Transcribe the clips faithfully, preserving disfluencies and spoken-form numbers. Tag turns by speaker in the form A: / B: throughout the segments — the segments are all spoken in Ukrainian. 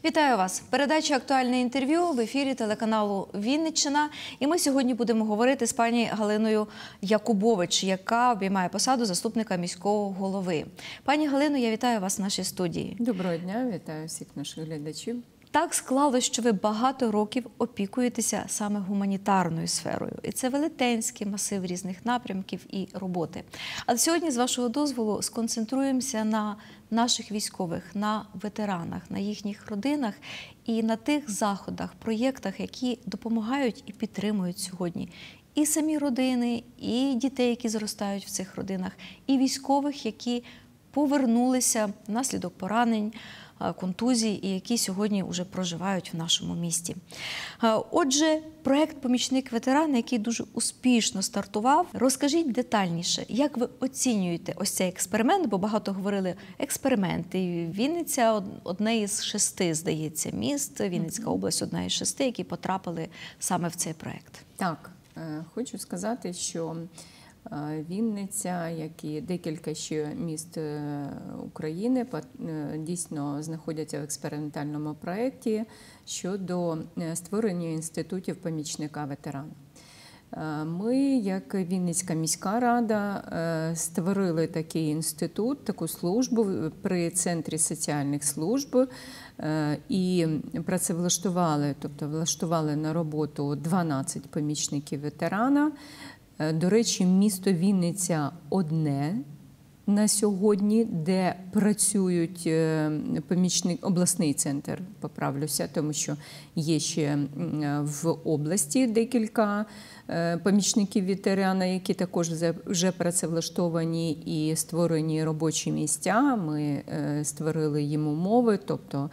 A: Вітаю вас! Передача «Актуальне інтерв'ю» в ефірі телеканалу «Вінниччина». І ми сьогодні будемо говорити з пані Галиною Якубович, яка обіймає посаду заступника міського голови. Пані Галино, я вітаю вас в нашій студії.
B: Доброго дня, вітаю всіх наших глядачів.
A: Так склалось, що ви багато років опікуєтеся саме гуманітарною сферою. І це велетенський масив різних напрямків і роботи. Але сьогодні, з вашого дозволу, сконцентруємося на наших військових, на ветеранах, на їхніх родинах і на тих заходах, проєктах, які допомагають і підтримують сьогодні і самі родини, і дітей, які зростають в цих родинах, і військових, які повернулися внаслідок поранень, контузій і які сьогодні вже проживають в нашому місті. Отже, проєкт «Помічник ветерана», який дуже успішно стартував. Розкажіть детальніше, як ви оцінюєте ось цей експеримент, бо багато говорили експеримент. І Вінниця – одне із шести, здається, міст, Вінницька область – одна із шести, які потрапили саме в цей проєкт.
B: Так, хочу сказати, що Вінниця, як і декілька ще міст України, дійсно знаходяться в експериментальному проєкті щодо створення інститутів помічника ветерана. Ми, як Вінницька міська рада, створили такий інститут, таку службу при Центрі соціальних служб і працевлаштували, тобто влаштували на роботу дванадцять помічників ветерана. До речі, місто Вінниця одне на сьогодні, де працюють помічник, обласний центр, поправлюся, тому що є ще в області декілька помічників ветерана, які також вже працевлаштовані і створені робочі місця. Ми створили їм умови, тобто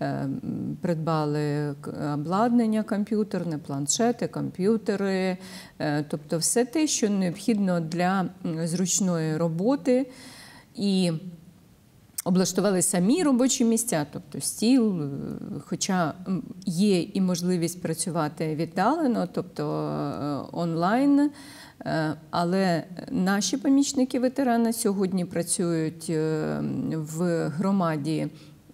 B: придбали обладнання комп'ютерне, планшети, комп'ютери, тобто все те, що необхідно для зручної роботи. І облаштували самі робочі місця, тобто стіл, хоча є і можливість працювати віддалено, тобто онлайн, але наші помічники ветерана сьогодні працюють в громаді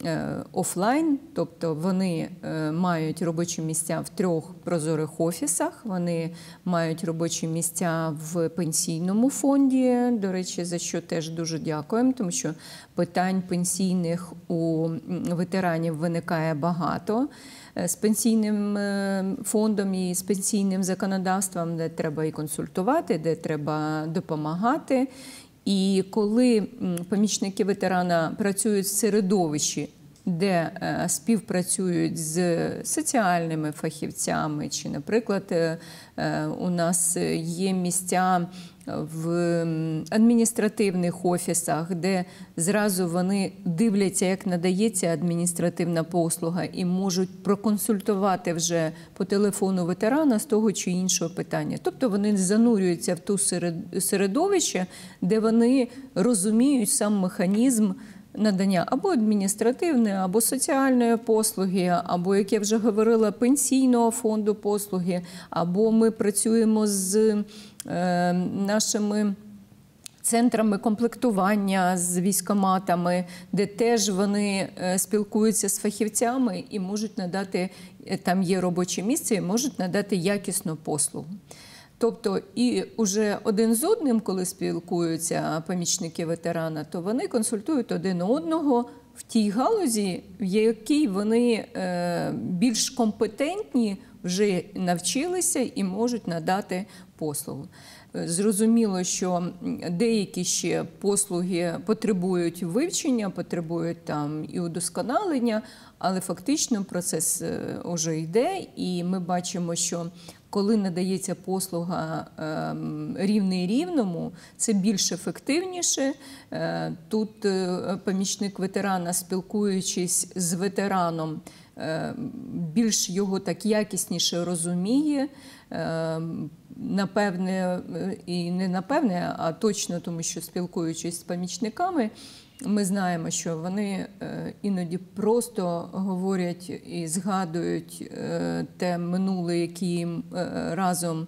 B: офлайн, тобто вони мають робочі місця в трьох прозорих офісах, вони мають робочі місця в пенсійному фонді, до речі, за що теж дуже дякуємо, тому що питань пенсійних у ветеранів виникає багато з пенсійним фондом і з пенсійним законодавством, де треба і консультувати, де треба допомагати. І коли помічники ветерана працюють в середовищі, де співпрацюють з соціальними фахівцями, чи, наприклад, у нас є місця в адміністративних офісах, де зразу вони дивляться, як надається адміністративна послуга і можуть проконсультувати вже по телефону ветерана з того чи іншого питання. Тобто вони занурюються в ту середовище, де вони розуміють сам механізм надання або адміністративної, або соціальної послуги, або, як я вже говорила, пенсійного фонду послуги, або ми працюємо з е, нашими центрами комплектування, з військкоматами, де теж вони спілкуються з фахівцями і можуть надати, там є робоче місце, і можуть надати якісну послугу. Тобто і вже один з одним, коли спілкуються помічники ветерана, то вони консультують один одного в тій галузі, в якій вони більш компетентні, вже навчилися і можуть надати послугу. Зрозуміло, що деякі ще послуги потребують вивчення, потребують там і удосконалення, але фактично процес вже йде, і ми бачимо, що коли надається послуга рівний рівному, це більш ефективніше. Тут помічник ветерана, спілкуючись з ветераном, більш його так якісніше розуміє, напевне, і не напевне, а точно, тому що спілкуючись з помічниками, ми знаємо, що вони іноді просто говорять і згадують те минуле, яке їм разом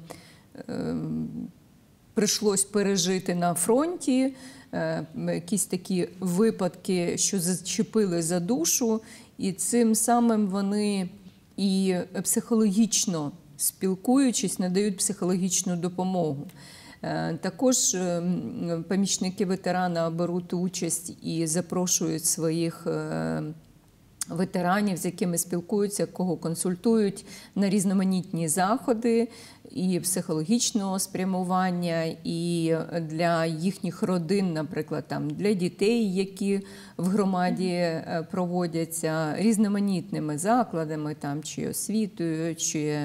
B: прийшлось пережити на фронті, якісь такі випадки, що зачепили за душу, І цим самим вони і психологічно спілкуючись, надають психологічну допомогу. Також помічники ветерана беруть участь і запрошують своїх ветеранів, з якими спілкуються, кого консультують на різноманітні заходи і психологічного спрямування, і для їхніх родин, наприклад, там, для дітей, які в громаді проводяться різноманітними закладами, там, чи освітою, чи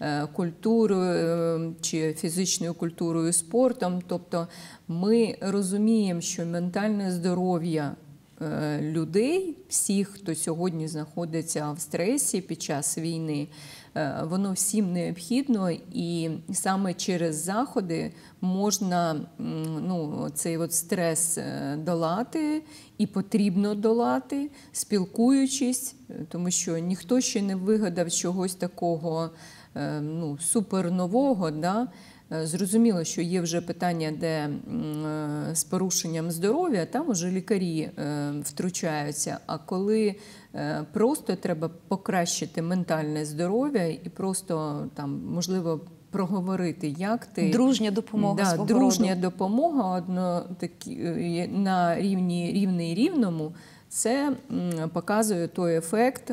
B: культурою, чи фізичною культурою, спортом. Тобто ми розуміємо, що ментальне здоров'я людей, всіх, хто сьогодні знаходиться в стресі під час війни, воно всім необхідно, і саме через заходи можна ну, цей от стрес долати, і потрібно долати, спілкуючись, тому що ніхто ще не вигадав чогось такого ну, супернового, да? Зрозуміло, що є вже питання, де з порушенням здоров'я, там уже лікарі втручаються, а коли просто треба покращити ментальне здоров'я і просто, там, можливо, проговорити, як ти…
A: Дружня допомога
B: да,
A: свого
B: дружня
A: роду.
B: допомога одно, такі, на рівні рівний рівному, це показує той ефект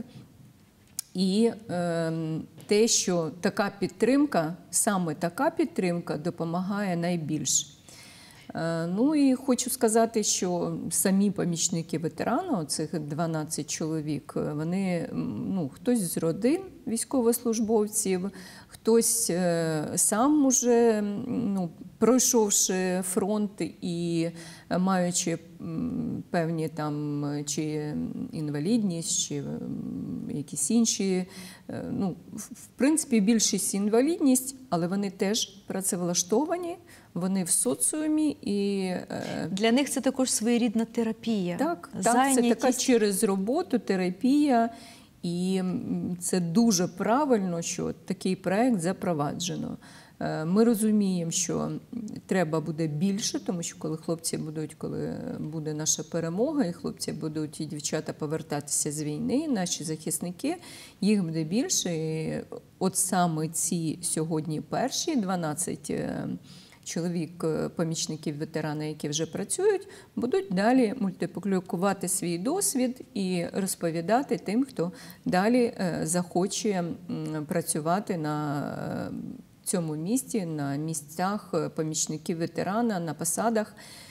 B: і е, те, що така підтримка, саме така підтримка допомагає найбільше. Е, ну і хочу сказати, що самі помічники ветерана, цих дванадцять чоловік, вони, ну, хтось з родин військовослужбовців, хтось е, сам уже, ну, пройшовши фронт і маючи певні там чи інвалідність, чи якісь інші, ну, в принципі, більшість інвалідність, але вони теж працевлаштовані, вони в соціумі. І
A: для них це також своєрідна терапія.
B: Так, так, це така через роботу терапія. І це дуже правильно, що такий проект запроваджено. Ми розуміємо, що треба буде більше, тому що коли хлопці будуть, коли буде наша перемога, і хлопці будуть, і дівчата повертатися з війни, наші захисники, їх буде більше. І от саме ці сьогодні перші дванадцять чоловік, помічників ветерана, які вже працюють, будуть далі мультиплікувати свій досвід і розповідати тим, хто далі захоче працювати на цьому місці, на місцях помічників ветерана, на посадах.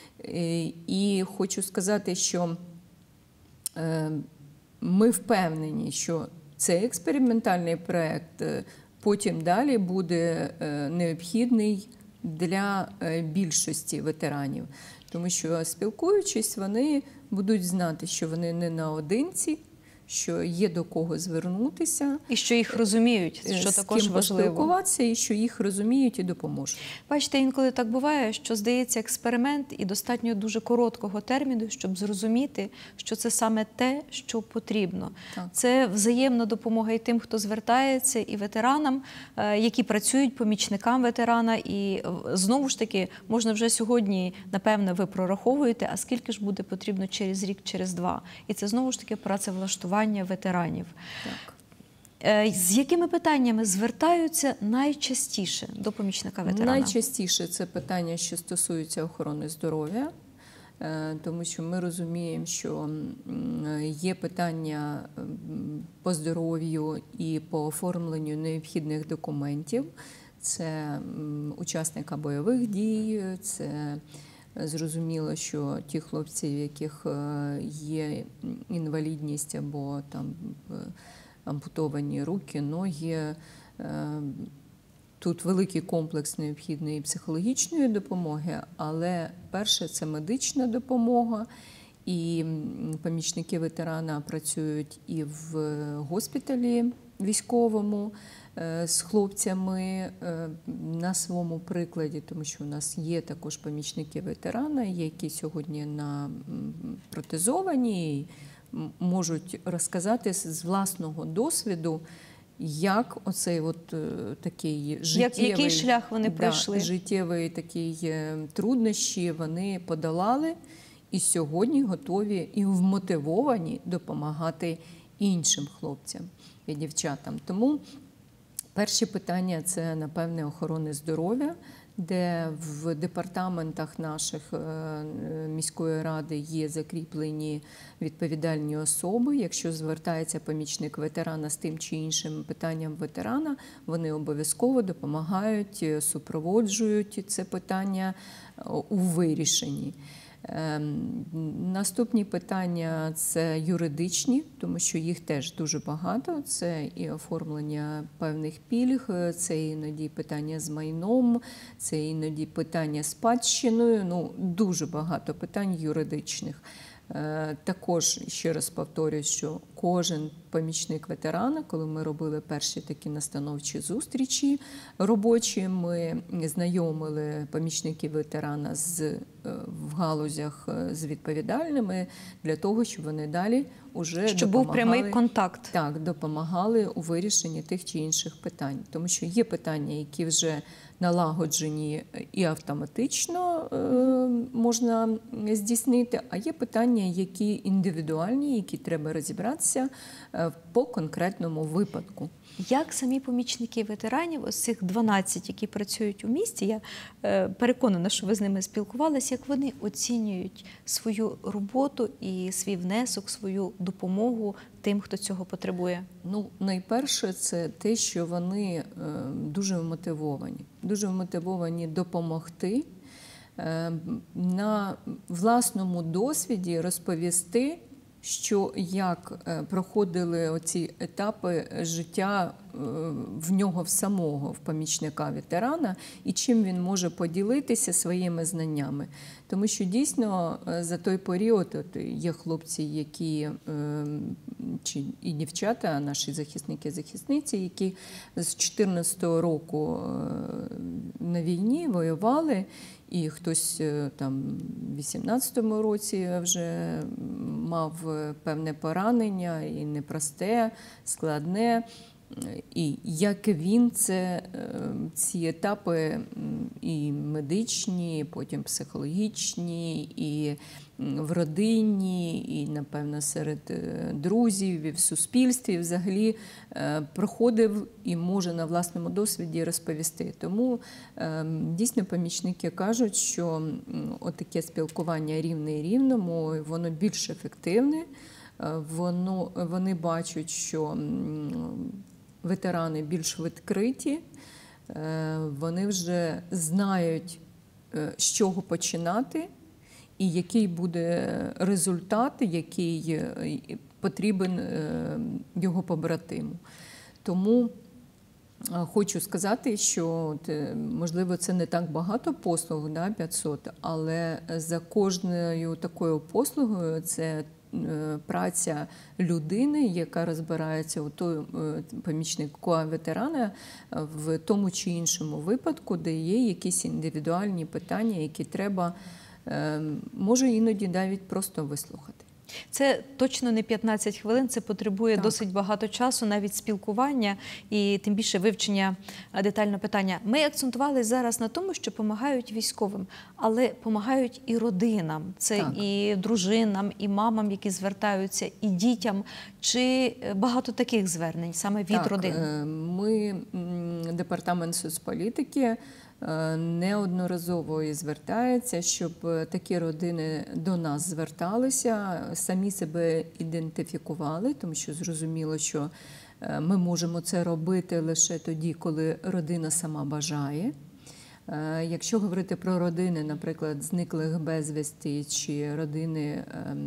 B: І хочу сказати, що ми впевнені, що цей експериментальний проєкт потім далі буде необхідний для більшості ветеранів. Тому що, спілкуючись, вони будуть знати, що вони не наодинці, що є до кого звернутися.
A: І що їх розуміють, що
B: з
A: також
B: ким
A: важливо.
B: поспілкуватися, і що їх розуміють і допоможуть.
A: Бачите, інколи так буває, що здається експеримент і достатньо дуже короткого терміну, щоб зрозуміти, що це саме те, що потрібно.
B: Так.
A: Це взаємна допомога і тим, хто звертається, і ветеранам, які працюють, помічникам ветерана. І знову ж таки, можна вже сьогодні, напевне, ви прораховуєте, а скільки ж буде потрібно через рік, через два. І це знову ж таки працевлаштування ветеранів.
B: Так.
A: З якими питаннями звертаються найчастіше до помічника ветерана?
B: Найчастіше це питання, що стосуються охорони здоров'я, тому що ми розуміємо, що є питання по здоров'ю і по оформленню необхідних документів. Це учасника бойових дій, це зрозуміло, що ті хлопці, в яких є інвалідність або там ампутовані руки, ноги, тут великий комплекс необхідної психологічної допомоги, але перше – це медична допомога, і помічники ветерана працюють і в госпіталі військовому з хлопцями на своєму прикладі, тому що у нас є також помічники ветерана, які сьогодні на протезовані і можуть розказати з власного досвіду, як оцей от такий життєвий,
A: який шлях вони
B: да,
A: пройшли.
B: життєвий такий труднощі вони подолали і сьогодні готові і вмотивовані допомагати іншим хлопцям і дівчатам. Тому перші питання – це, напевне, охорони здоров'я, де в департаментах наших міської ради є закріплені відповідальні особи. Якщо звертається помічник ветерана з тим чи іншим питанням ветерана, вони обов'язково допомагають, супроводжують це питання у вирішенні. Наступні питання – це юридичні, тому що їх теж дуже багато. Це і оформлення певних пільг, це іноді питання з майном, це іноді питання з спадщиною. Ну, дуже багато питань юридичних. Також, ще раз повторюю, що кожен помічник ветерана, коли ми робили перші такі настановчі зустрічі робочі, ми знайомили помічників ветерана з, в галузях з відповідальними для того, щоб вони далі уже
A: щоб був прямий контакт.
B: Так, допомагали у вирішенні тих чи інших питань. Тому що є питання, які вже налагоджені і автоматично е, можна здійснити, а є питання, які індивідуальні, які треба розібратися е, по конкретному випадку.
A: Як самі помічники ветеранів, ось цих дванадцять, які працюють у місті, я е, переконана, що ви з ними спілкувалися, як вони оцінюють свою роботу і свій внесок, свою допомогу тим, хто цього потребує?
B: Ну, найперше, це те, що вони е, дуже вмотивовані. Дуже вмотивовані допомогти, е, на власному досвіді розповісти, що як проходили оці етапи життя в нього в самого, в помічника ветерана, і чим він може поділитися своїми знаннями. Тому що дійсно за той період от є хлопці, які, чи і дівчата, наші захисники-захисниці, які з чотирнадцятого року на війні воювали, і хтось там в вісімнадцятому році вже мав певне поранення, і непросте, складне. І як він це, ці етапи і медичні, потім психологічні, і в родині, і, напевно, серед друзів, і в суспільстві взагалі проходив і може на власному досвіді розповісти. Тому дійсно помічники кажуть, що отаке спілкування рівне і рівному, воно більш ефективне, воно, вони бачать, що ветерани більш відкриті, вони вже знають, з чого починати і який буде результат, який потрібен його побратиму. Тому хочу сказати, що, можливо, це не так багато послуг, да, п'ятсот, але за кожною такою послугою це праця людини, яка розбирається у той помічнику ветерана в тому чи іншому випадку, де є якісь індивідуальні питання, які треба, може, іноді навіть просто вислухати.
A: Це точно не п'ятнадцять хвилин, це потребує так. досить багато часу, навіть спілкування і тим більше вивчення детального питання. Ми акцентували зараз на тому, що допомагають військовим, але допомагають і родинам. Це так. і дружинам, і мамам, які звертаються, і дітям. Чи багато таких звернень саме від
B: так,
A: родин?
B: Ми, департамент соцполітики, неодноразово і звертається, щоб такі родини до нас зверталися, самі себе ідентифікували, тому що зрозуміло, що ми можемо це робити лише тоді, коли родина сама бажає. Якщо говорити про родини, наприклад, зниклих безвісти чи родини,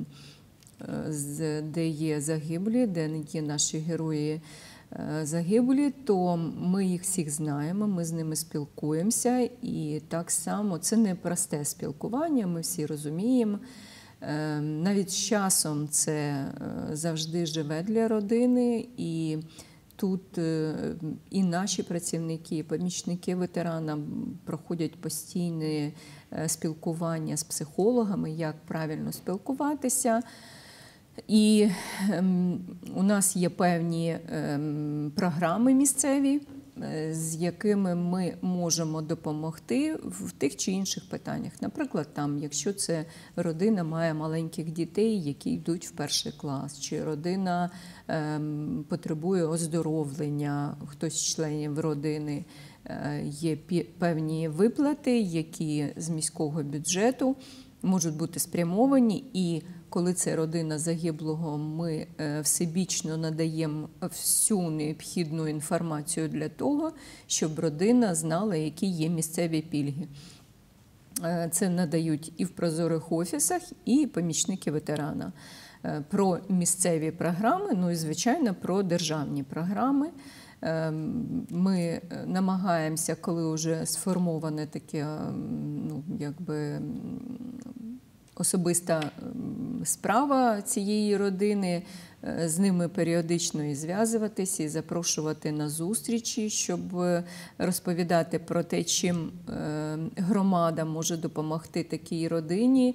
B: де є загиблі, де є наші герої загиблі, то ми їх всіх знаємо, ми з ними спілкуємося, і так само це не просте спілкування, ми всі розуміємо. Навіть з часом це завжди живе для родини, і тут і наші працівники, і помічники ветерана проходять постійне спілкування з психологами, як правильно спілкуватися. І ем, у нас є певні ем, програми місцеві, з якими ми можемо допомогти в тих чи інших питаннях. Наприклад, там, якщо це родина має маленьких дітей, які йдуть в перший клас, чи родина ем, потребує оздоровлення, хтось з членів родини, е, є певні виплати, які з міського бюджету можуть бути спрямовані, і коли це родина загиблого, ми всебічно надаємо всю необхідну інформацію для того, щоб родина знала, які є місцеві пільги. Це надають і в прозорих офісах, і помічники ветерана. Про місцеві програми, ну і, звичайно, про державні програми. Ми намагаємося, коли вже сформоване таке, ну, якби, особиста справа цієї родини, з ними періодично і зв'язуватися, і запрошувати на зустрічі, щоб розповідати про те, чим громада може допомогти такій родині.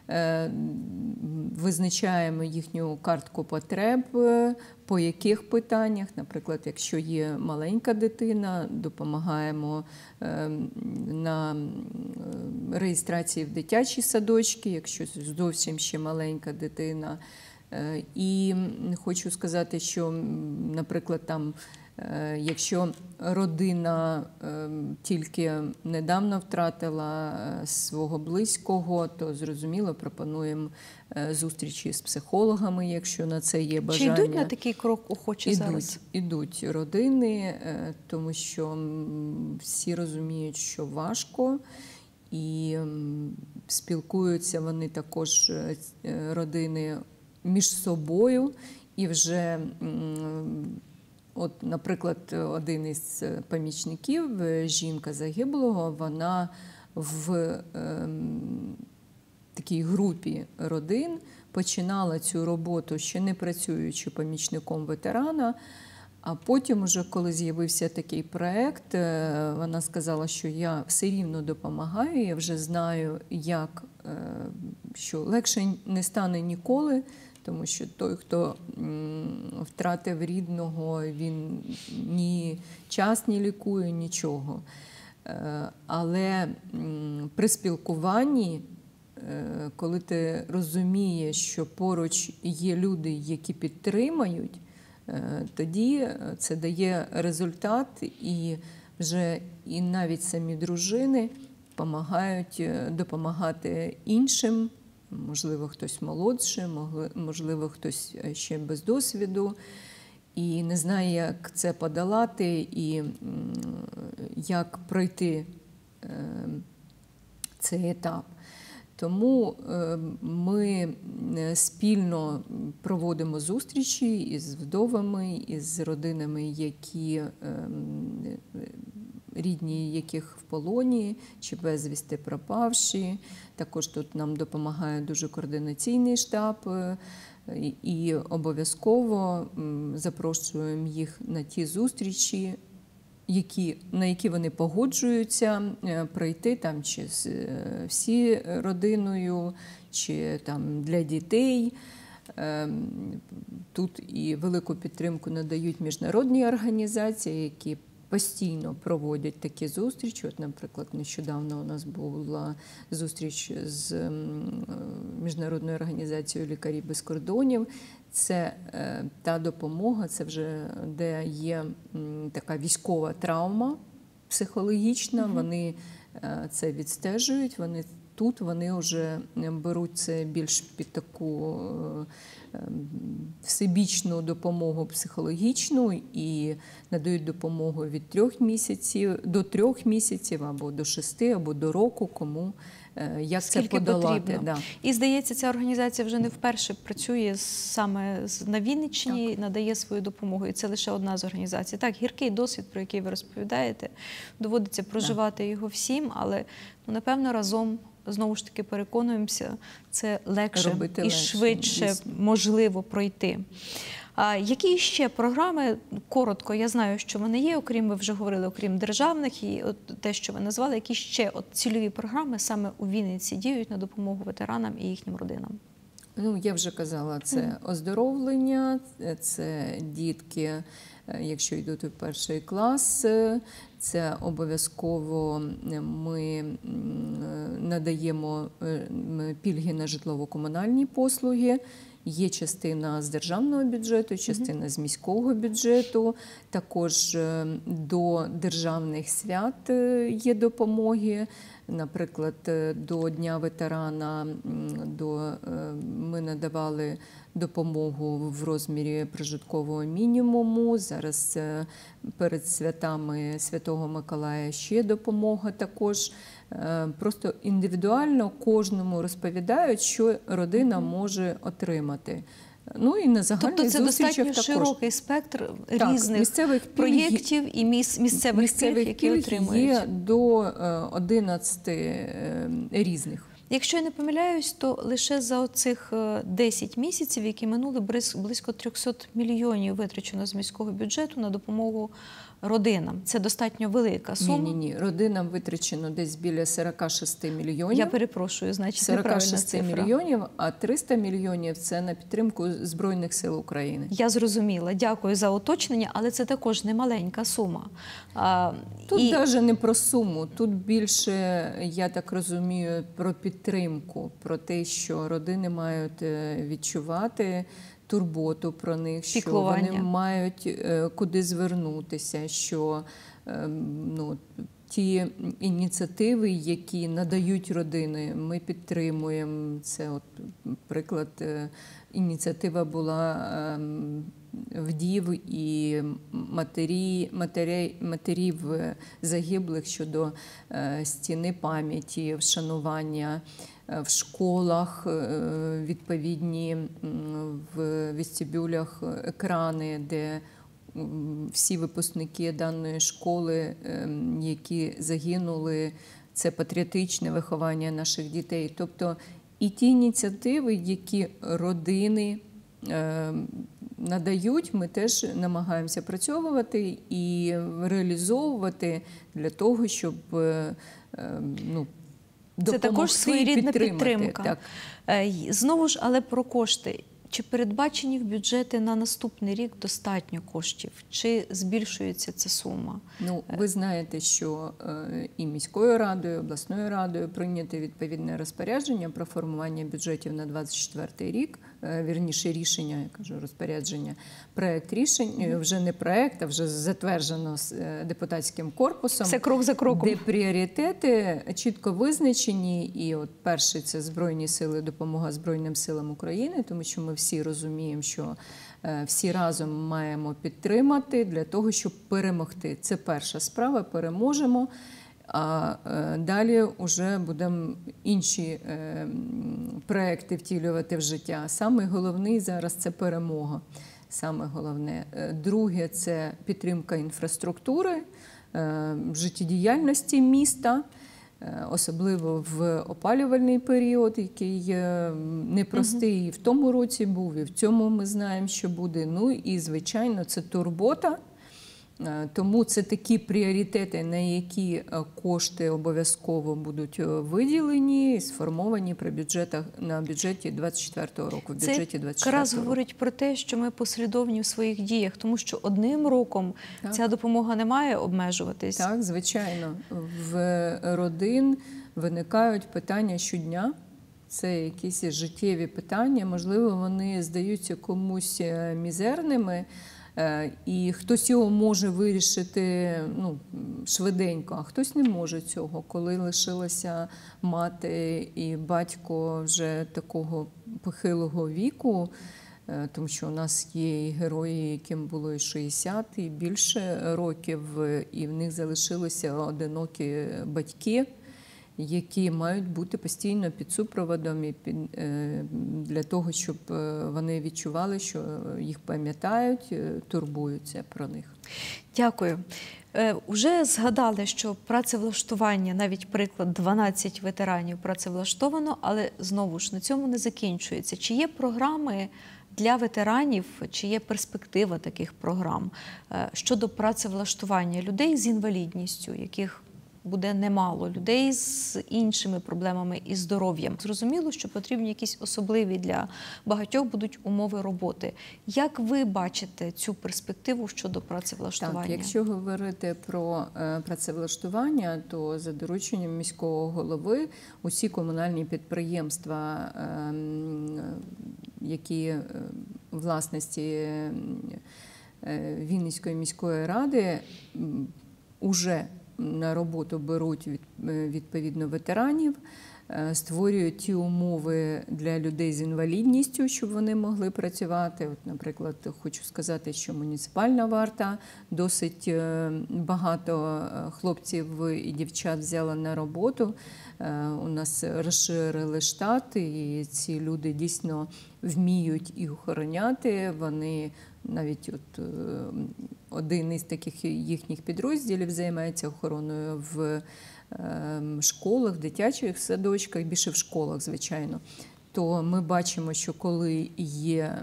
B: Визначаємо їхню картку потреб, по яких питаннях, наприклад, якщо є маленька дитина, допомагаємо на реєстрації в дитячі садочки, якщо зовсім ще маленька дитина. І хочу сказати, що, наприклад, там, якщо родина тільки недавно втратила свого близького, то, зрозуміло, пропонуємо зустрічі з психологами, якщо на це є бажання.
A: Чи йдуть на такий крок охочі
B: ідуть,
A: зараз?
B: Ідуть родини, тому що всі розуміють, що важко, і спілкуються вони також, родини, між собою, і вже, от, наприклад, один із помічників, жінка загиблого, вона в е, такій групі родин починала цю роботу, ще не працюючи помічником ветерана, а потім, уже, коли з'явився такий проєкт, вона сказала, що я все рівно допомагаю, я вже знаю, як, що легше не стане ніколи, тому що той, хто втратив рідного, він ні час не лікує, нічого. Але при спілкуванні, коли ти розумієш, що поруч є люди, які підтримають, тоді це дає результат, і вже і навіть самі дружини допомагають допомагати іншим. Можливо, хтось молодший, можливо, хтось ще без досвіду, і не знає, як це подолати, і як пройти цей етап. Тому ми спільно проводимо зустрічі із вдовами, із родинами, які рідні яких в полоні чи безвісти пропавші. Також тут нам допомагає дуже координаційний штаб, і обов'язково запрошуємо їх на ті зустрічі, які, на які вони погоджуються пройти, там, чи з всі родиною, чи там для дітей. Тут і велику підтримку надають міжнародні організації, які постійно проводять такі зустрічі. От, наприклад, нещодавно у нас була зустріч з Міжнародною організацією «Лікарі без кордонів». Це та допомога, це вже де є така військова травма психологічна, mm-hmm. вони це відстежують, вони тут вони вже беруть це більш під таку всебічну допомогу психологічну і надають допомогу від трьох місяців до трьох місяців, або до шести, або до року, кому як
A: Скільки
B: це подолати.
A: Да. І, здається, ця організація вже не вперше працює саме на Вінниччині, так. надає свою допомогу. І це лише одна з організацій. Так, гіркий досвід, про який ви розповідаєте, доводиться проживати так. його всім, але, ну, напевно, разом знову ж таки переконуємося, це легше
B: Робити
A: і
B: легше,
A: швидше
B: дійсно.
A: можливо пройти. А які ще програми, коротко, я знаю, що вони є, окрім, ви вже говорили, окрім державних, і от те, що ви назвали, які ще от цільові програми саме у Вінниці діють на допомогу ветеранам і їхнім родинам?
B: Ну, я вже казала, це оздоровлення, це дітки якщо йдуть у перший клас. Це обов'язково ми надаємо пільги на житлово-комунальні послуги. Є частина з державного бюджету, частина з міського бюджету. Також до державних свят є допомоги. Наприклад, до Дня ветерана до, ми надавали допомогу в розмірі прожиткового мінімуму. Зараз перед святами Святого Миколая ще допомога також. Просто індивідуально кожному розповідають, що родина може отримати. Ну і на загальних
A: тобто це
B: зустрічах
A: достатньо
B: також.
A: широкий спектр
B: Так,
A: різних
B: місцевих пільг
A: проєктів і міс, місцевих,
B: місцевих
A: пільг, які
B: пільг
A: отримують.
B: є до одинадцяти різних.
A: Якщо я не помиляюсь, то лише за оцих десять місяців, які минули, близько триста мільйонів витрачено з міського бюджету на допомогу родинам. Це достатньо велика сума.
B: Ні, ні, ні. Родинам витрачено десь біля сорок шість мільйонів.
A: Я перепрошую, значить,
B: сорок
A: неправильна
B: шість
A: цифра.
B: мільйонів, а триста мільйонів – це на підтримку Збройних сил України.
A: Я зрозуміла. Дякую за уточнення, але це також не маленька сума. А,
B: Тут
A: і...
B: навіть не про суму, тут більше, я так розумію, про підтримку, про те, що родини мають відчувати турботу про них, що вони мають куди звернутися, що ну, ті ініціативи, які надають родини, ми підтримуємо. Це, от, приклад, ініціатива була вдів і матері, матері, матерів загиблих щодо стіни пам'яті, вшанування. В школах відповідні в вестибюлях екрани, де всі випускники даної школи, які загинули, це патріотичне виховання наших дітей. Тобто і ті ініціативи, які родини надають, ми теж намагаємося працьовувати і реалізовувати для того, щоб ну,
A: це також своєрідна підтримка.
B: Так.
A: Знову ж, але про кошти. Чи передбачені в бюджети на наступний рік достатньо коштів? Чи збільшується ця сума?
B: Ну, ви знаєте, що і міською радою, і обласною радою прийнято відповідне розпорядження про формування бюджетів на двадцять четвертий рік. Вірніше рішення, я кажу, розпорядження. Проект рішень, вже не проект, а вже затверджено з депутатським корпусом.
A: Все крок за кроком.
B: Де пріоритети чітко визначені. І от перший – це Збройні сили, допомога Збройним силам України, тому що ми всі розуміємо, що всі разом маємо підтримати для того, щоб перемогти. Це перша справа, переможемо. А далі вже будемо інші проекти втілювати в життя. Саме головний зараз – це перемога. Саме головне. Друге – це підтримка інфраструктури, життєдіяльності міста, особливо в опалювальний період, який непростий і в тому році був, і в цьому ми знаємо, що буде. Ну і, звичайно, це турбота. Тому це такі пріоритети, на які кошти обов'язково будуть виділені і сформовані при бюджетах, на бюджеті двадцять четвертого року. В бюджеті двадцять четвертого
A: це якраз говорить про те, що ми послідовні в своїх діях, тому що одним роком так. ця допомога не має обмежуватись.
B: Так, звичайно. В родин виникають питання щодня. Це якісь життєві питання, можливо, вони здаються комусь мізерними, і хтось його може вирішити ну, швиденько, а хтось не може цього. Коли лишилася мати і батько вже такого похилого віку, тому що у нас є і герої, яким було і шістдесят, і більше років, і в них залишилися одинокі батьки, які мають бути постійно під супроводом і під, для того, щоб вони відчували, що їх пам'ятають, турбуються про них.
A: Дякую. Уже згадали, що працевлаштування, навіть приклад дванадцять ветеранів працевлаштовано, але знову ж на цьому не закінчується. Чи є програми для ветеранів, чи є перспектива таких програм щодо працевлаштування людей з інвалідністю, яких буде немало людей з іншими проблемами і здоров'ям. Зрозуміло, що потрібні якісь особливі для багатьох будуть умови роботи. Як ви бачите цю перспективу щодо працевлаштування?
B: Так, якщо говорити про е, працевлаштування, то за дорученням міського голови усі комунальні підприємства, е, які е, власності е, Вінницької міської ради, уже на роботу беруть від, відповідно ветеранів, створюють ті умови для людей з інвалідністю, щоб вони могли працювати. От, наприклад, хочу сказати, що муніципальна варта досить багато хлопців і дівчат взяла на роботу. У нас розширили штат, і ці люди дійсно вміють їх охороняти. Вони навіть от один із таких їхніх підрозділів займається охороною в школах, в дитячих садочках, більше в школах, звичайно. То ми бачимо, що коли є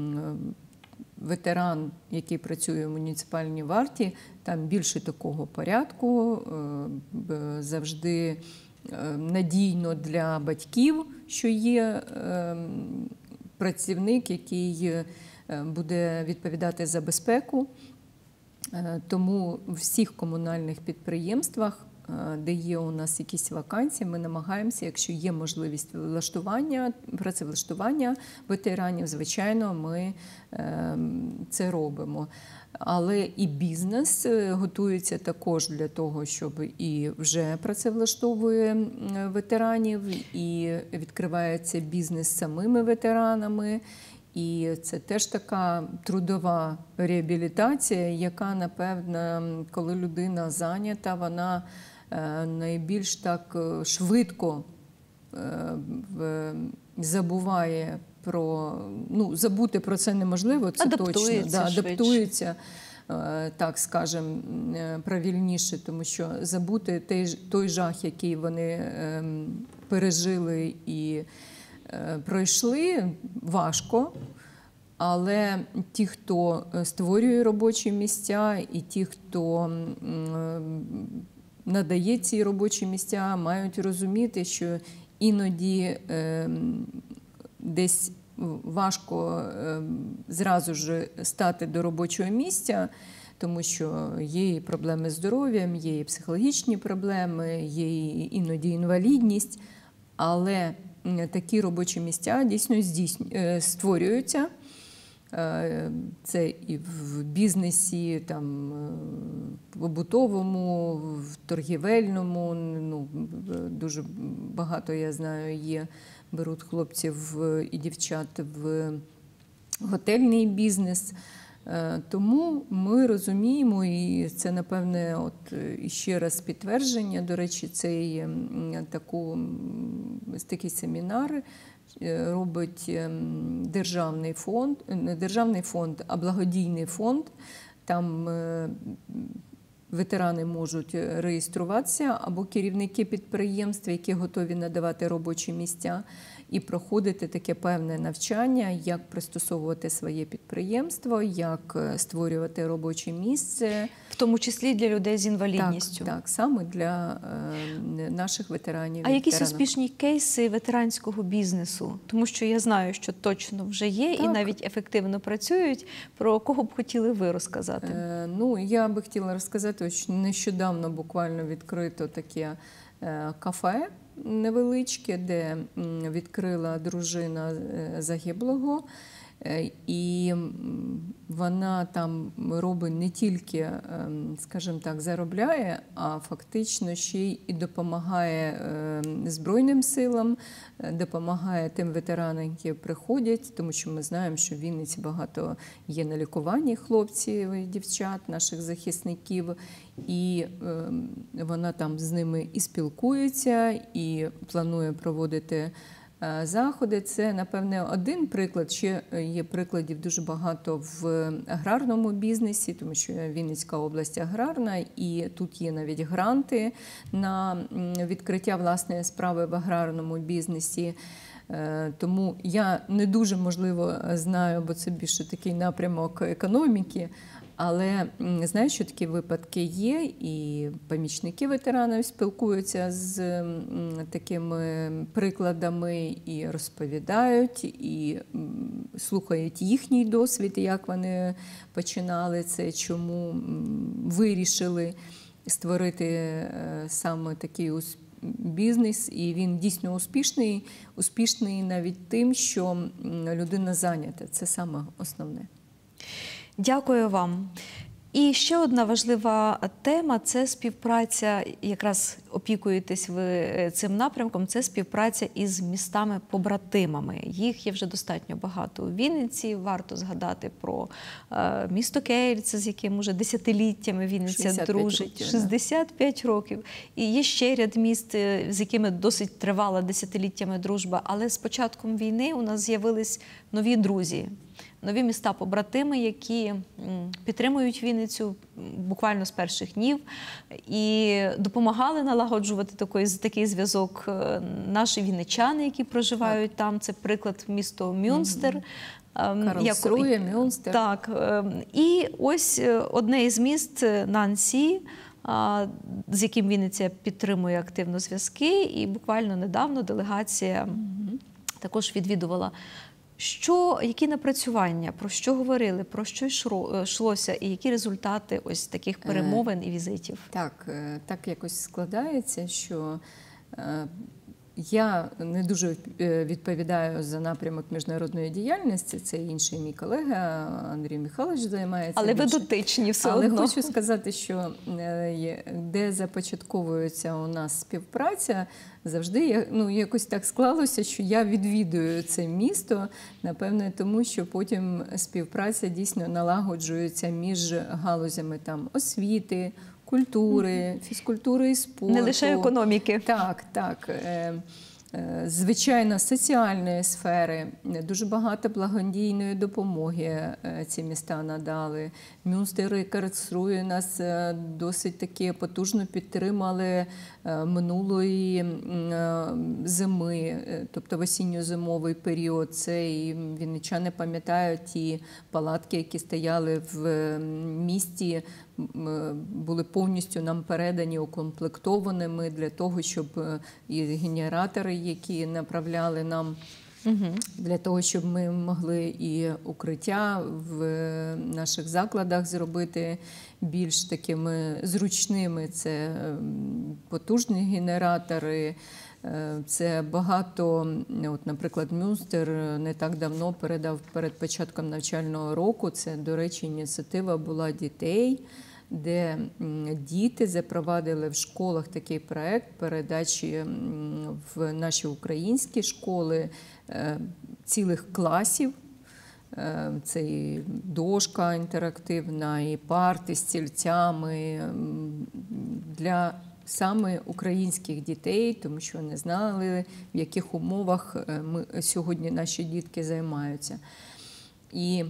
B: ветеран, який працює в муніципальній варті, там більше такого порядку, завжди надійно для батьків, що є працівник, який буде відповідати за безпеку. Тому в всіх комунальних підприємствах, де є у нас якісь вакансії, ми намагаємося, якщо є можливість влаштування, працевлаштування ветеранів, звичайно, ми це робимо. Але і бізнес готується також для того, щоб і вже працевлаштовує ветеранів, і відкривається бізнес самими ветеранами. І це теж така трудова реабілітація, яка, напевно, коли людина зайнята, вона найбільш так швидко забуває про, ну, забути про це неможливо, це
A: адаптується
B: точно, да, адаптується, так скажемо, правильніше, тому що забути той, той жах, який вони пережили і пройшли, важко, але ті, хто створює робочі місця, і ті, хто надає ці робочі місця, мають розуміти, що іноді десь важко зразу ж стати до робочого місця, тому що є і проблеми з здоров'ям, є і психологічні проблеми, є і іноді інвалідність, але такі робочі місця дійсно створюються. Це і в бізнесі, там, побутовому, в торгівельному. Ну, дуже багато, я знаю, є, беруть хлопців і дівчат в готельний бізнес. Тому ми розуміємо, і це, напевне, от ще раз підтвердження, до речі, цей таку, такий семінар робить державний фонд, не державний фонд, а благодійний фонд. Там ветерани можуть реєструватися або керівники підприємств, які готові надавати робочі місця, і проходити таке певне навчання, як пристосовувати своє підприємство, як створювати робоче місце.
A: В тому числі для людей з інвалідністю.
B: Так, так, саме для е, наших ветеранів.
A: А якісь
B: ветеранів.
A: успішні кейси ветеранського бізнесу? Тому що я знаю, що точно вже є, так, і навіть ефективно працюють. Про кого б хотіли ви розказати?
B: Е, ну, я би хотіла розказати, що нещодавно буквально відкрито таке е, кафе невеличке, де відкрила дружина загиблого, і вона там робить не тільки, скажімо так, заробляє, а фактично ще й і допомагає Збройним силам, допомагає тим ветеранам, які приходять, тому що ми знаємо, що в Вінниці багато є на лікуванні хлопців і дівчат, наших захисників, і вона там з ними і спілкується, і планує проводити заходи. Це, напевне, один приклад. Ще є прикладів дуже багато в аграрному бізнесі, тому що Вінницька область аграрна, і тут є навіть гранти на відкриття власної справи в аграрному бізнесі. Тому я не дуже, можливо, знаю, бо це більше такий напрямок економіки, Але м, знаю, що такі випадки є, і помічники ветеранів спілкуються з м, такими прикладами і розповідають, і м, слухають їхній досвід, як вони починали це, чому м, вирішили створити е, саме такий ус- бізнес, і він дійсно успішний, успішний навіть тим, що м, людина зайнята. Це саме основне.
A: Дякую вам. І ще одна важлива тема – це співпраця, якраз опікуєтесь ви цим напрямком, це співпраця із містами-побратимами. Їх є вже достатньо багато у Вінниці. Варто згадати про е, місто Кельце, з яким уже десятиліттями Вінниця
B: шістдесят п'ять
A: дружить.
B: років, да.
A: шістдесят п'ять років. І є ще ряд міст, е, з якими досить тривала десятиліттями дружба. Але з початком війни у нас з'явились нові друзі. Нові міста-побратими, які м, підтримують Вінницю буквально з перших днів і допомагали налагоджувати такий, такий зв'язок е, наші вінничани, які проживають так. там. Це приклад місто Мюнстер. Ем,
B: Карлсрує,
A: як-
B: Мюнстер.
A: Так. ем, І ось е, одне із міст е, Нансі, а, з яким Вінниця підтримує активно зв'язки. І буквально недавно делегація також відвідувала. Що, які напрацювання, про що говорили, про що йшло- йшлося і які результати ось таких перемовин і візитів?
B: Так, е, так якось складається, що е, я не дуже е, відповідаю за напрямок міжнародної діяльності, це інший мій колега Андрій Михайлович займається.
A: Але ви
B: більше.
A: дотичні все
B: Але
A: одно.
B: хочу сказати, що е, є- де започатковується у нас співпраця, завжди я- ну, якось так склалося, що я відвідую це місто, напевне, тому що потім співпраця дійсно налагоджується між галузями там освіти, культури, фізкультури і спорту.
A: Не лише економіки.
B: Так, так. Е, е, Звичайно, соціальної сфери, дуже багато благодійної допомоги е, ці міста надали. Мюнстер і Карлсрує нас е, досить таки потужно підтримали е, минулої м, е, зими, е, тобто в осінньо-зимовий період. Це і вінничани пам'ятають ті палатки, які стояли в е, місті, м, були повністю нам передані укомплектованими для того, щоб е, і генератори, які направляли нам, для того, щоб ми могли і укриття в е, наших закладах зробити більш такими зручними. Це е, потужні генератори, е, це багато, от, наприклад, Мюнстер не так давно передав перед початком навчального року, це, до речі, ініціатива була дітей, де м, діти запровадили в школах такий проект передачі м, в наші українські школи е, цілих класів. Е, Це і дошка інтерактивна, і парти з стільцями м, для саме українських дітей, тому що вони знали, в яких умовах е, ми, сьогодні наші дітки займаються. І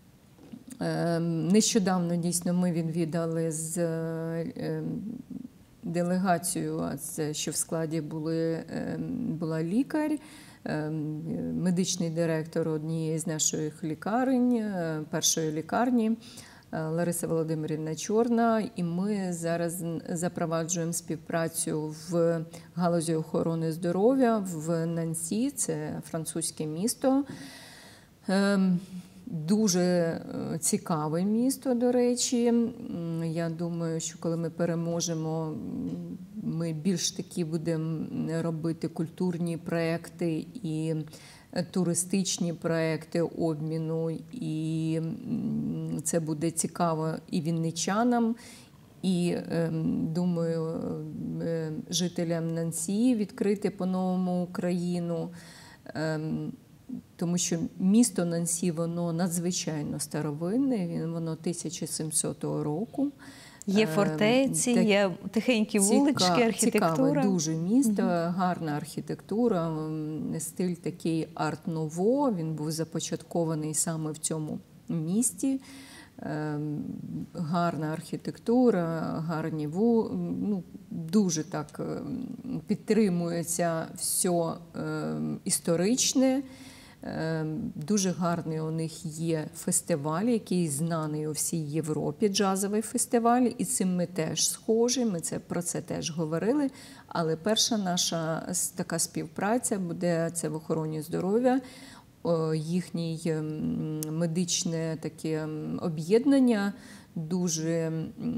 B: Е, Нещодавно, дійсно, ми відвідали з е, делегацією, а це що в складі були, е, була лікар, е, медичний директор однієї з наших лікарень, е, першої лікарні, е, Лариса Володимирівна Чорна, і ми зараз запроваджуємо співпрацю в галузі охорони здоров'я в Нансі, це французьке місто. Е, Дуже е, цікаве місто, до речі. М, Я думаю, що коли ми переможемо, м, ми більш такі будемо робити культурні проекти і е, туристичні проекти обміну. І м, це буде цікаво і вінничанам, і, е, думаю, е, жителям Нансі відкрити по-новому Україну. Е, Тому що місто Нансі, воно надзвичайно старовинне, він- воно тисяча сімсотого року.
A: Є
B: Е,
A: фортеці,
B: так-
A: є тихенькі вулички,
B: Ціка-
A: архітектура.
B: Цікаве дуже місто, гарна архітектура, м, стиль такий арт-ново, він був започаткований саме в цьому місті. Е, Гарна архітектура, гарні ву, ну, дуже так е, підтримується все е, історичне. Дуже гарний у них є фестиваль, який знаний у всій Європі, джазовий фестиваль, і цим ми теж схожі, ми це, про це теж говорили. Але перша наша така співпраця буде це в охороні здоров'я, їхнє медичне таке об'єднання, дуже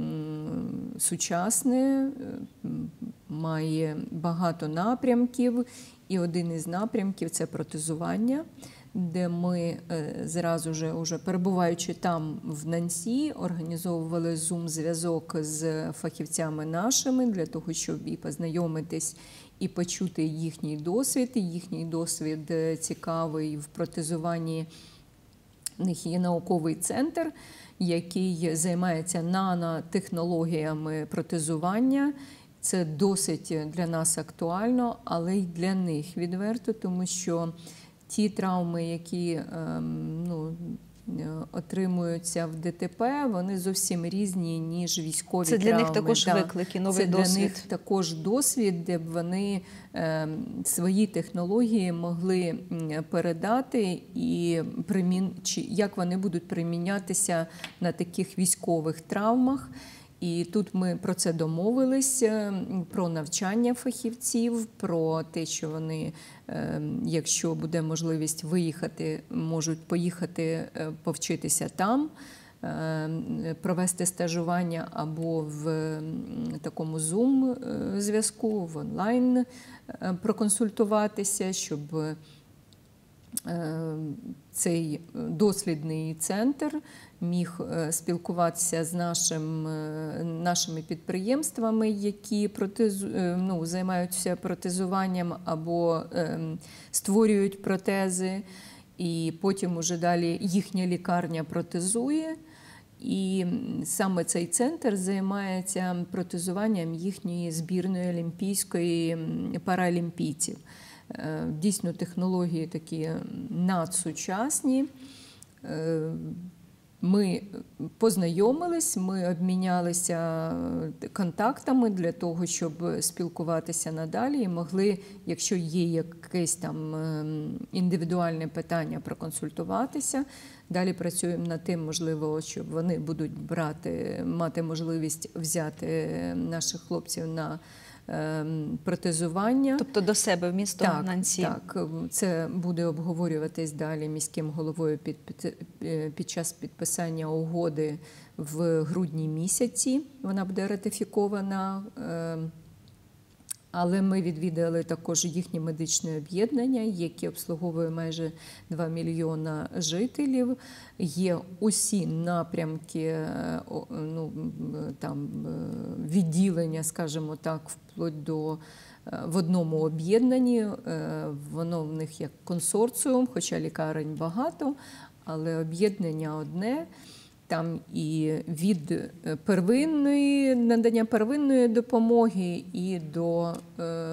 B: сучасне, має багато напрямків, і один із напрямків – це протезування, де ми зразу ж, уже перебуваючи там в Нансі, організовували зум-зв'язок з фахівцями нашими для того, щоб і познайомитись, і почути їхній досвід. І їхній досвід цікавий в протезуванні. В них є науковий центр, який займається нанотехнологіями протезування. Це досить для нас актуально, але й для них відверто, тому що ті травми, які ну, отримуються в ДТП, вони зовсім різні, ніж військові травми.
A: Це для них також
B: да.
A: виклики, новий
B: Це
A: досвід.
B: Це для них також досвід, де б вони е, свої технології могли передати, і примін... чи як вони будуть примінятися на таких військових травмах. І тут ми про це домовились, про навчання фахівців, про те, що вони, якщо буде можливість виїхати, можуть поїхати повчитися там, провести стажування або в такому зум-зв'язку, в онлайн проконсультуватися, щоб цей дослідний центр міг спілкуватися з нашим, нашими підприємствами, які протезу, ну, займаються протезуванням або створюють протези, і потім уже далі їхня лікарня протезує. І саме цей центр займається протезуванням їхньої збірної олімпійської паралімпійців. Дійсно, технології такі надсучасні. Ми познайомились, ми обмінялися контактами для того, щоб спілкуватися надалі і могли, якщо є якесь там індивідуальне питання, проконсультуватися. Далі працюємо над тим, можливо, щоб вони будуть брати, мати можливість взяти наших хлопців на протезування.
A: Тобто до себе в місто
B: так,
A: Нансі.
B: Так, це буде обговорюватись далі міським головою під, під, під час підписання угоди в грудні місяці. Вона буде ратифікована. Але ми відвідали також їхнє медичне об'єднання, яке обслуговує майже два мільйона жителів. Є усі напрямки, ну, там, відділення, скажімо так, вплоть до в одному об'єднанні. Воно в них як консорціум, хоча лікарень багато, але об'єднання одне. Там і від первинної, надання первинної допомоги і до е,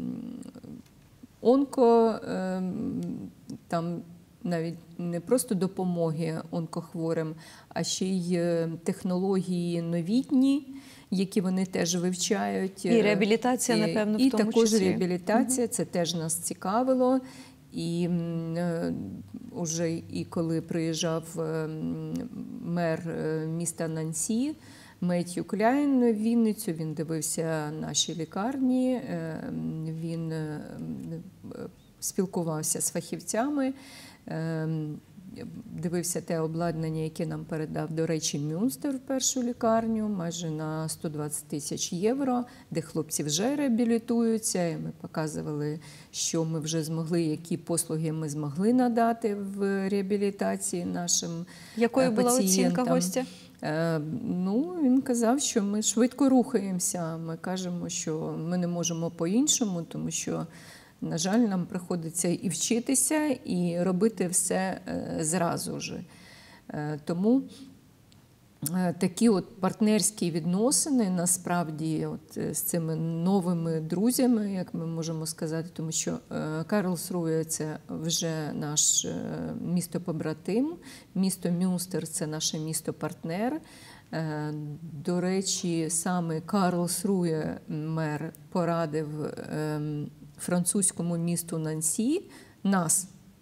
B: онко, е, там навіть не просто допомоги онкохворим, а ще й технології новітні, які вони теж вивчають.
A: І реабілітація,
B: і,
A: напевно,
B: і
A: в тому
B: також
A: числі.
B: реабілітація, угу. Це теж нас цікавило. І е, уже і коли приїжджав е, мер міста Нансі, Меттью Кляйн в Вінницю, він дивився наші лікарні, е, він е, спілкувався з фахівцями, е, дивився те обладнання, яке нам передав, до речі, Мюнстер в першу лікарню, майже на сто двадцять тисяч євро, де хлопці вже реабілітуються. І ми показували, що ми вже змогли, які послуги ми змогли надати в реабілітації нашим
A: Якою
B: пацієнтам.
A: була оцінка гостя?
B: Ну, він казав, що ми швидко рухаємося. Ми кажемо, що ми не можемо по-іншому, тому що, на жаль, нам приходиться і вчитися, і робити все зразу ж. Тому такі от партнерські відносини, насправді, от з цими новими друзями, як ми можемо сказати, тому що Карлсрує – це вже наш місто-побратим, місто Мюнстер – це наше місто-партнер. До речі, саме Карлсрує, мер, порадив французькому місту Нансі нас,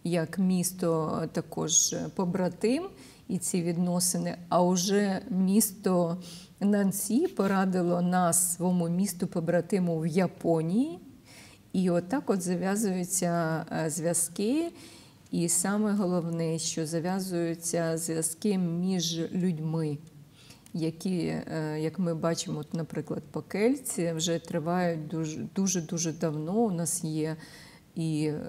B: як місто також побратим і ці відносини, а вже місто Нансі порадило нас своєму місту побратиму в Японії. І отак от зав'язуються зв'язки. І саме головне, що зав'язуються зв'язки між людьми, які, як ми бачимо, от, наприклад, по Кельці, вже тривають дуже-дуже давно. У нас є і е,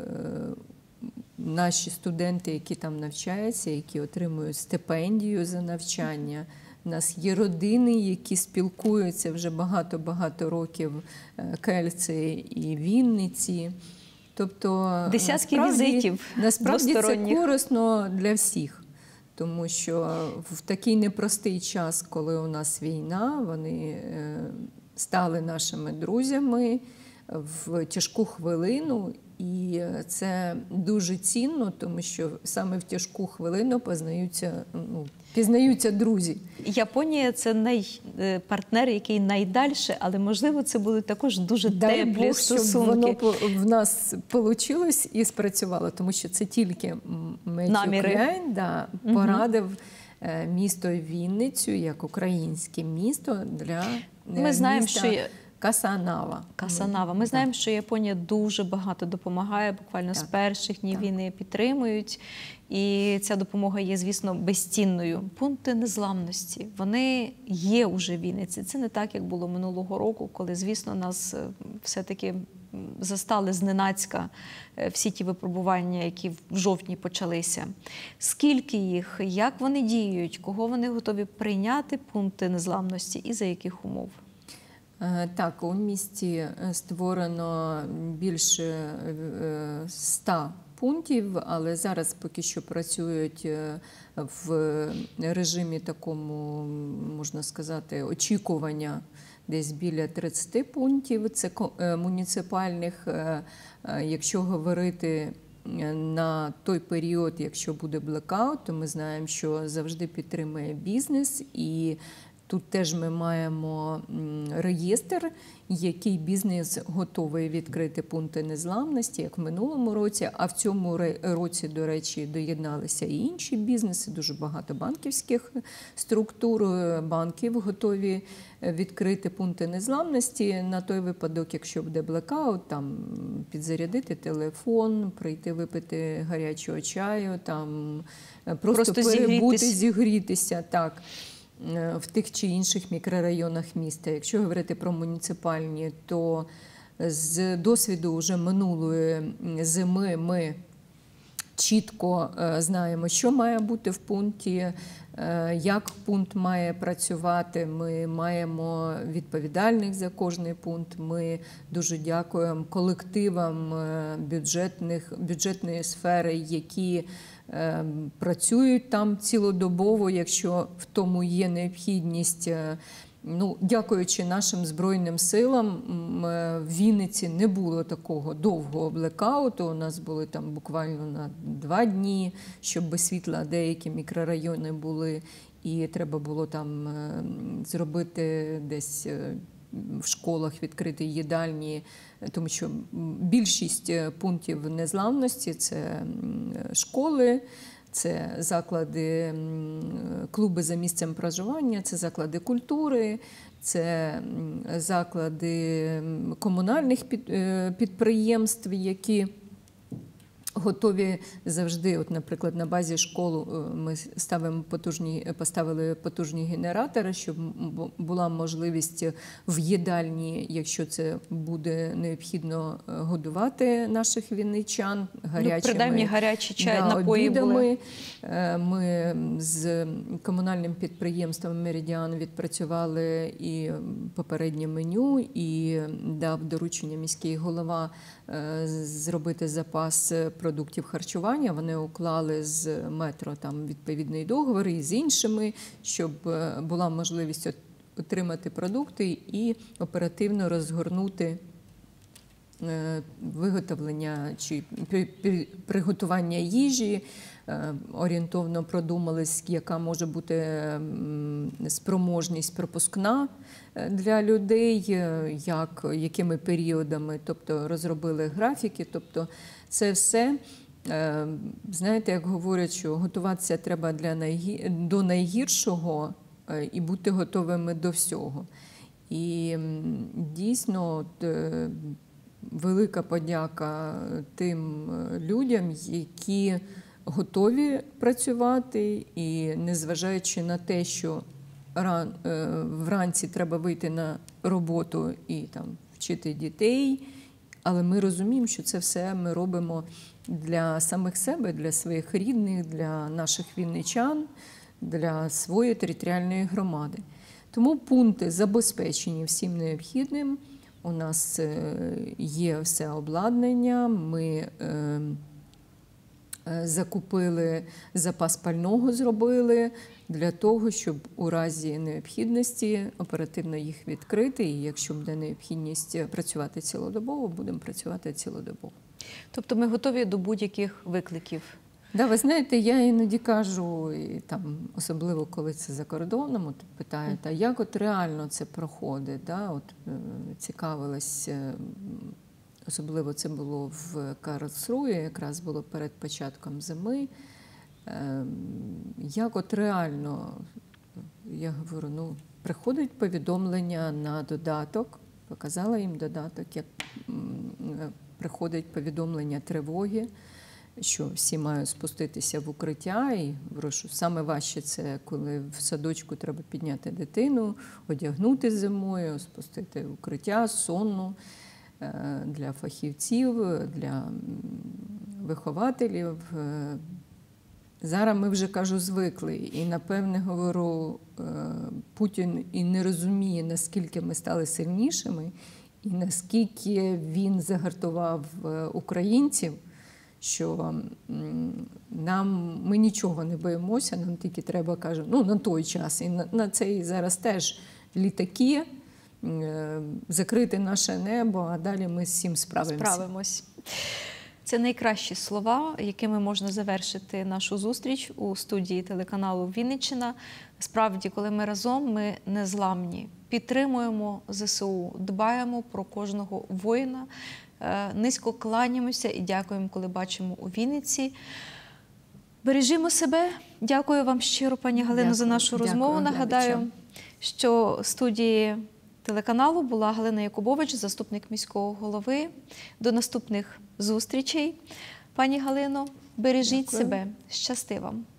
B: наші студенти, які там навчаються, які отримують стипендію за навчання. У нас є родини, які спілкуються вже багато-багато років Кельці і Вінниці. Тобто,
A: десятки
B: насправді,
A: візитів
B: насправді це
A: двосторонніх.
B: корисно для всіх. Тому що в такий непростий час, коли у нас війна, вони стали нашими друзями в тяжку хвилину. І це дуже цінно, тому що саме в тяжку хвилину познаються, ну, пізнаються друзі.
A: Японія – це най... партнер, який найдальше, але, можливо, це будуть також дуже
B: Дай
A: теплі
B: Бог,
A: стосунки.
B: щоб воно в нас вийшло і спрацювало, тому що це тільки Меттью Кляйн да, порадив угу. місто Вінницю як українське місто для
A: Ми знаємо,
B: міста
A: що...
B: Касанава.
A: Касанава. Ми знаємо, що Японія дуже багато допомагає, буквально
B: так.
A: з перших днів
B: так.
A: війни підтримують. І ця допомога є, звісно, безцінною. Пункти незламності, вони є уже в Вінниці. Це не так, як було минулого року, коли, звісно, нас все-таки застали зненацька всі ті випробування, які в жовтні почалися. Скільки їх, як вони діють, кого вони готові прийняти, пункти незламності і за яких умов?
B: Так, у місті створено більше ста пунктів, але зараз поки що працюють в режимі такому, можна сказати, очікування десь біля тридцяти пунктів. Це муніципальних, якщо говорити на той період, якщо буде блекаут, то ми знаємо, що завжди підтримує бізнес, і тут теж ми маємо реєстр, який бізнес готовий відкрити пункти незламності, як в минулому році, а в цьому році, до речі, доєдналися і інші бізнеси, дуже багато банківських структур, банків готові відкрити пункти незламності на той випадок, якщо буде блекаут, там підзарядити телефон, прийти випити гарячого чаю, там просто, просто перебути, зігрітися. зігрітися, так. В тих чи інших мікрорайонах міста. Якщо говорити про муніципальні, то з досвіду вже минулої зими ми чітко знаємо, що має бути в пункті, як пункт має працювати. Ми маємо відповідальних за кожний пункт. Ми дуже дякуємо колективам бюджетних, бюджетної сфери, які працюють там цілодобово, якщо в тому є необхідність. Ну, дякуючи нашим Збройним силам, в Вінниці не було такого довгого блекауту. У нас були там буквально на два дні, щоб без світла деякі мікрорайони були, і треба було там зробити десь в школах відкрити їдальні, тому що більшість пунктів незламності – це школи, це заклади, клуби за місцем проживання, це заклади культури, це заклади комунальних підприємств, які готові завжди, от, наприклад, на базі школи ми ставимо потужні, поставили потужні генератори, щоб була можливість в їдальні, якщо це буде необхідно, годувати наших вінничан гарячими,
A: ну, принаймні гарячі чай,
B: да,
A: напої
B: обідами.
A: Були.
B: Ми з комунальним підприємством «Меридіан» відпрацювали і попереднє меню, і дав доручення міський голова зробити запас продуктів харчування. Вони уклали з метро там відповідний договір і з іншими, щоб була можливість отримати продукти і оперативно розгорнути виготовлення чи приготування їжі. Орієнтовно продумали, яка може бути спроможність пропускна для людей, як, якими періодами, тобто розробили графіки. Тобто це все Е, Знаєте, як говорять, що готуватися треба для найгі... до найгіршого е, і бути готовими до всього. І м, дійсно, от, е, велика подяка тим людям, які готові працювати, і незважаючи на те, що ран, е, вранці треба вийти на роботу і там вчити дітей, але ми розуміємо, що це все ми робимо для самих себе, для своїх рідних, для наших вінничан, для своєї територіальної громади. Тому пункти забезпечені всім необхідним. У нас є все обладнання, ми закупили запас пального, зробили для того, щоб у разі необхідності оперативно їх відкрити. І якщо буде необхідність працювати цілодобово, будемо працювати цілодобово.
A: Тобто ми готові до будь-яких викликів?
B: Да, ви знаєте, я іноді кажу, і там, особливо коли це за кордоном, от питають, а як от реально це проходить? Да? От, е, цікавилась, е, особливо це було в Карлсрує, якраз було перед початком зими. Е, як от реально, я говорю, ну, приходить повідомлення на додаток, показала їм додаток, як м, приходить повідомлення тривоги, що всі мають спуститися в укриття, і прошу, саме важче це, коли в садочку треба підняти дитину, одягнути зимою, спустити в укриття, сонну для фахівців, для вихователів. Зараз ми вже, кажу, звикли. І, напевне, говорю, Путін і не розуміє, наскільки ми стали сильнішими, і наскільки він загартував українців, що нам, ми нічого не боїмося, нам тільки треба, кажу, ну, на той час, і на, на цей зараз теж літаки, закрити наше небо, а далі ми з цим справимося.
A: Справимось. Це найкращі слова, якими можна завершити нашу зустріч у студії телеканалу «Вінниччина». Справді, коли ми разом, ми незламні. Підтримуємо ЗСУ, дбаємо про кожного воїна, низько кланяємося і дякуємо, коли бачимо у Вінниці. Бережімо себе. Дякую вам щиро, пані Галино,
B: Дякую.
A: за нашу
B: Дякую,
A: розмову. Нагадаю,
B: глядачам.
A: що в студії телеканалу була Галина Якубович, заступник міського голови. До наступних зустрічей. Пані Галино, бережіть
B: Дякую.
A: себе. Щасти вам.